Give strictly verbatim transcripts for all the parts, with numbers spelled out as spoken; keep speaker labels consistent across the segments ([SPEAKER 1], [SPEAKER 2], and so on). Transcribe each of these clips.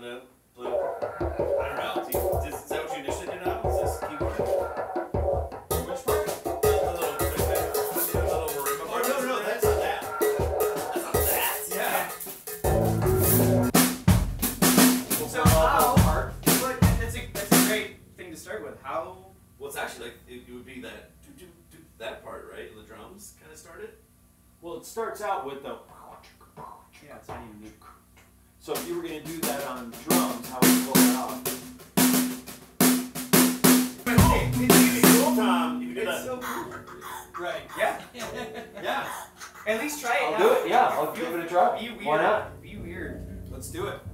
[SPEAKER 1] blue, blue. I don't know. Do you, is, is that what you initially did now? Is this keyboard? Which part? The little, the little marimba part. Oh, no, no, that's not that. That's not that. Yeah.
[SPEAKER 2] So how? But that's a that's a great thing to start with. How?
[SPEAKER 1] Well, it's actually like it, it would be that that part, right? The drums kind of started.
[SPEAKER 3] Well, it starts out with the.
[SPEAKER 2] Yeah, it's not even good.
[SPEAKER 3] So if you were going to do that on drums, how would you pull it out?
[SPEAKER 1] Hey, it's cool, Tom. You can do
[SPEAKER 2] It's
[SPEAKER 1] that.
[SPEAKER 2] so cool. Right. Yeah.
[SPEAKER 1] Yeah.
[SPEAKER 2] At least try it.
[SPEAKER 3] I'll
[SPEAKER 2] now.
[SPEAKER 3] do it. Yeah, I'll give it a try.
[SPEAKER 2] Be weird.
[SPEAKER 3] Why not?
[SPEAKER 2] Be weird.
[SPEAKER 3] Let's do it.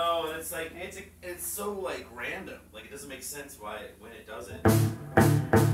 [SPEAKER 1] It's so like random. Like it doesn't make sense why when it doesn't.